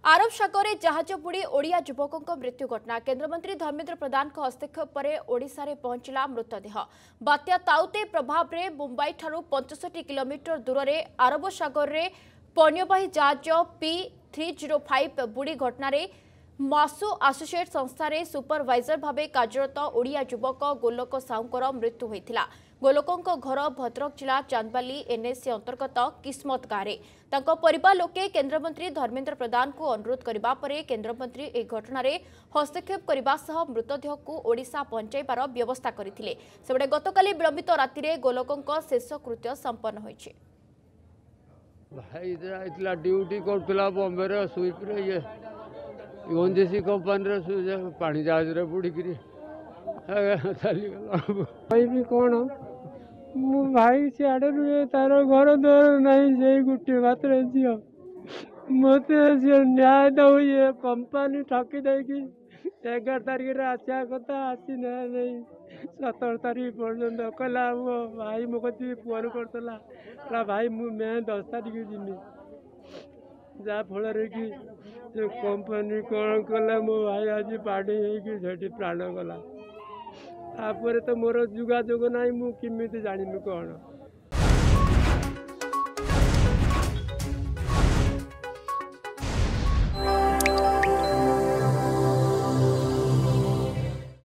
आरब सागर में जहाज बुड़ी ओडिया युवकों मृत्यु घटना। केंद्रमंत्री धर्मेंद्र प्रधान हस्तक्षेप पर ओडिशा रे पहुंचला मृतदेह। बात्या ताउते प्रभाव रे मुंबई ठारू 65 किलोमीटर दूर में आरब सागर रे पण्यवाही जहाज P305 बुड़ी घटना रे मासु एसोसिएट संस्था रे सुपरवाइजर भावे कार्यरत ओडिया युवक गोलोक साहुंकर मृत्यु होइथिला। गोलोकों घर भद्रक जिला चांदबाली एनएससी अंतर्गत किस्मत गाँव परिवार लोके केंद्रमंत्री धर्मेंद्र प्रधान को अनुरोध करबा परे केंद्रमंत्री ए घटना रे हस्तक्षेप करबा सह मृतदेह को ओडिशा पहुंचाइबार व्यवस्था करथिले। सेबडे गतकाली विलंबित राति रे गोलोकों शेषकृत्य संपन्न होइछि। भाई इतना ड्यूटी करथिला बॉम्बे रे स्वीप रे ये ओनजीसी कंपनी रे पानी जहाज रे बुड़ीकरी चली गला। भाई भी कौन मु भाई सियाड़े रुए तार घर द्वार नहीं से गोटे मात्र झील मत न्याय दौ ये कंपनी ठकी देगी 11 तारीख आसा कथा आसी ना नहीं 17 तारीख पर्यंत कहला वो भाई मो कति फोन करता भाई मैं 10 तारीख जीमी जहाँ फल कि कंपनी कौन कला मो भाई आज पाड़ी होती प्राण गला। तापर तो मोर जोगाजोग ना मुझे जानी कौन।